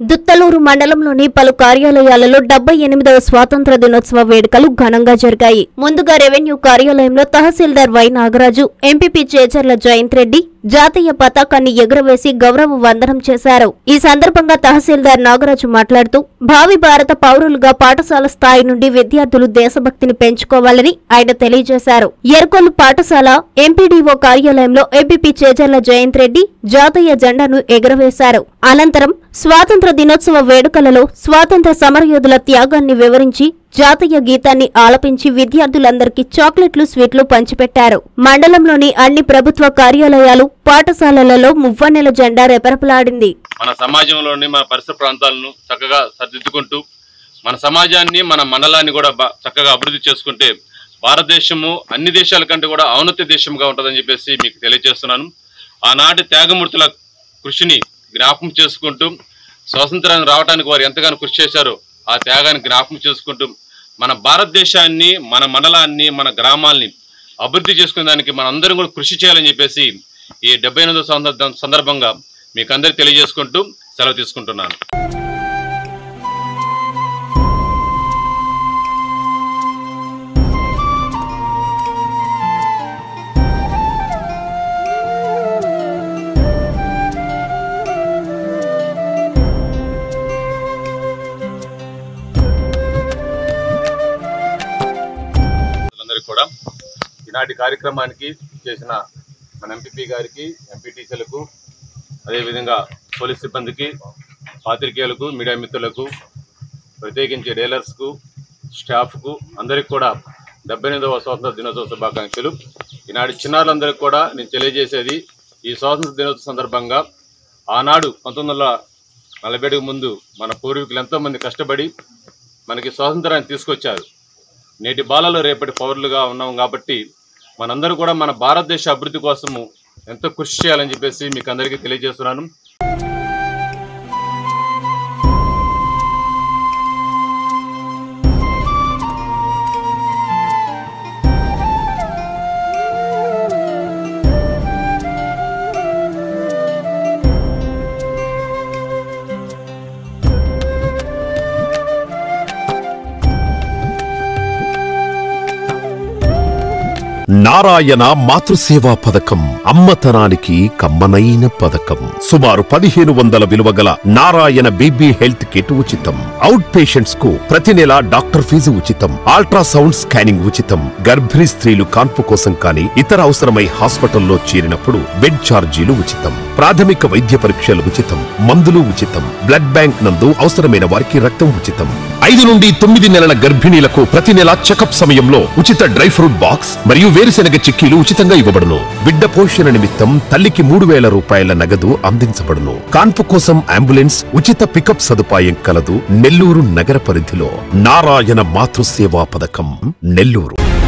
దుత్తలూరు మండలంలోని పలు కార్యాలయాలలో 78వ స్వాతంత్ర దినోత్సవ వేడుకలు ఘనంగా జరిగాయి. ముందుగా రెవెన్యూ కార్యాలయంలో తహసీల్దార్ వై నాగరాజు, ఎంపీపీ చేచర్ల జయంత్ రెడ్డి జాతీయ పతాకాన్ని ఎగురవేసి గౌరవ వందనం చేశారు. ఈ సందర్భంగా తహసీల్దార్ నాగరాజు మాట్లాడుతూ భావి భారత పౌరులుగా పాఠశాల స్థాయి నుండి విద్యార్థులు దేశభక్తిని పెంచుకోవాలని ఆయన తెలియజేశారు. ఎర్కొల్లు పాఠశాల ఎంపీడీఓ కార్యాలయంలో ఎంపీపీ చేచర్ల జయంత్ రెడ్డి జాతీయ జెండాను ఎగురవేశారు. అనంతరం స్వాతంత్ర దినోత్సవ వేడుకలలో స్వాతంత్ర సమరయోధుల త్యాగాన్ని వివరించి జాతీయ గీతాన్ని ఆలపించి విద్యార్థులందరికీ చాక్లెట్లు, స్వీట్లు పంచిపెట్టారు. మండలంలోని అన్ని ప్రభుత్వ కార్యాలయాలు, పాఠశాలలలో మువ్వన్నెల జెండా రెపరెపలాడింది. మన సమాజంలోని మన పరిసర ప్రాంతాలను చక్కగా సరిదిద్దుకుంటూ మన సమాజాన్ని, మన మండలాన్ని కూడా చక్కగా అభివృద్ధి చేసుకుంటే భారతదేశము అన్ని దేశాల కంటే కూడా ఔన్నత్య దేశంగా ఉంటుందని చెప్పేసి మీకు తెలియజేస్తున్నాను. ఆనాటి త్యాగమూర్తుల కృషిని జ్ఞాపకం చేసుకుంటూ స్వాతంత్రాన్ని రావడానికి వారు ఎంతగానో కృషి చేశారో ఆ త్యాగాన్ని జ్ఞాపకం చేసుకుంటూ మన భారతదేశాన్ని, మన మండలాన్ని, మన గ్రామాల్ని అభివృద్ధి చేసుకునే దానికి మనందరం కూడా కృషి చేయాలని చెప్పేసి ఈ 78వ సందర్భంగా మీకు అందరికీ తెలియజేసుకుంటూ సెలవు తీసుకుంటున్నాను. కూడా ఈనాటి కార్యక్రమానికి చేసిన మన ఎంపీపీ గారికి, ఎంపీటీసీలకు, అదేవిధంగా పోలీస్ సిబ్బందికి, పాత్రికేయులకు, మీడియా మిత్రులకు, ప్రత్యేకించి డీలర్స్కు, స్టాఫ్కు అందరికి కూడా 78వ స్వాతంత్ర దినోత్సవ శుభాకాంక్షలు. ఈనాటి చిన్నారులందరికీ కూడా నేను తెలియజేసేది, ఈ స్వాతంత్ర దినోత్సవ సందర్భంగా ఆనాడు 1947కు ముందు మన పూర్వీకులు ఎంతోమంది కష్టపడి మనకి స్వాతంత్రాన్ని తీసుకొచ్చారు. నేటి బాలలో రేపటి పౌరులుగా ఉన్నాం కాబట్టి మనందరూ కూడా మన భారతదేశ అభివృద్ధి కోసము ఎంతో కృషి చేయాలని చెప్పేసి మీకు అందరికీ తెలియజేస్తున్నాను. నారాయణ మాతృసేవా పథకం అమ్మతనానికి కమ్మనైన పథకం. సుమారు 1500 విలువ గల నారాయణ బేబీ హెల్త్ కిట్ ఉచితం. అవుట్ పేషెంట్స్ కు ప్రతి నెల డాక్టర్ ఫీజు ఉచితం. అల్ట్రాసౌండ్ స్కానింగ్ ఉచితం. గర్భిణీ స్త్రీలు కాన్పు కోసం కానీ ఇతర అవసరమై హాస్పిటల్లో చేరినప్పుడు బెడ్ ఛార్జీలు ఉచితం. ప్రాథమిక వైద్య పరీక్షలు ఉచితం. మందులు ఉచితం. బ్లడ్ బ్యాంక్ నందు అవసరమైన వారికి రక్తం ఉచితం. 5 నుండి 9 నెలల గర్భిణీలకు ప్రతి నెల చెకప్ సమయంలో ఉచిత డ్రై ఫ్రూట్ బాక్స్ మరియు వేరుశెనగ చిక్కీలు ఉచితంగా ఇవ్వబడును. బిడ్డ పోషణ నిమిత్తం తల్లికి 3000 రూపాయల నగదు అందించబడును. కాన్పు కోసం అంబులెన్స్, ఉచిత పికప్ సదుపాయం కలదు. నెల్లూరు నగర పరిధిలో నారాయణ మాతృసేవా పథకం, నెల్లూరు.